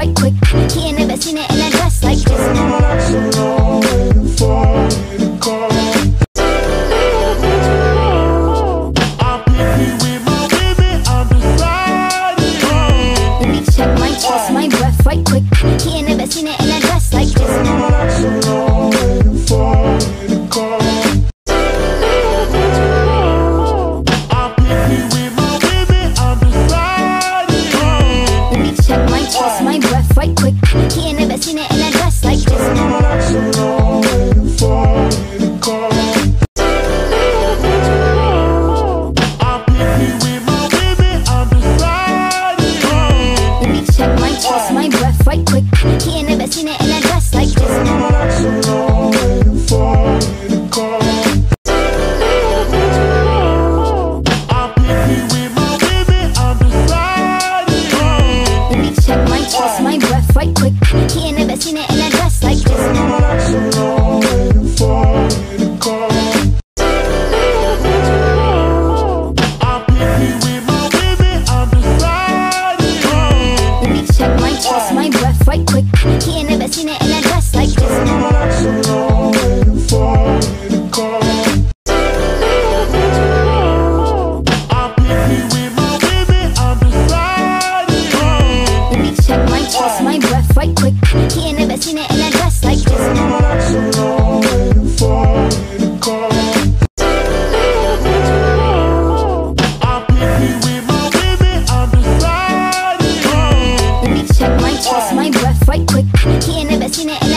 right quick. He ain't never seen it in a dress like this. Waiting for me to call. I'm picky with my women, I'm deciding. Let me check my chest, my breath right quick. He ain't never seen it in a dress like this. Waiting for me to call. I'm picky with my women, I'm deciding. Let me check my chest, my breath right quick. He ain't never seen it in a dress like this. Waiting for me to call. I'm picky with my women, I'm deciding. Let me check my chest, my breath right quick. He ain't never seen it in a dress like this. Waiting for me to call. I'm picky with my women, I'm deciding. Let me check my chest, my breath right quick. He ain't never seen it in a dress like this. Waiting for me to call. I'm picky with my women, I'm deciding. Let me check my chest, my breath right quick. He ain't never seen it in a dress like this. Waiting for me to call. I'm picky with my women, I'm deciding. Let me check my chest, my breath right quick. He ain't never seen it in a dress like this. Waiting for me to call. I'm picky with my women, I'm deciding. Let me check my chest, my breath right quick. He ain't never seen it in a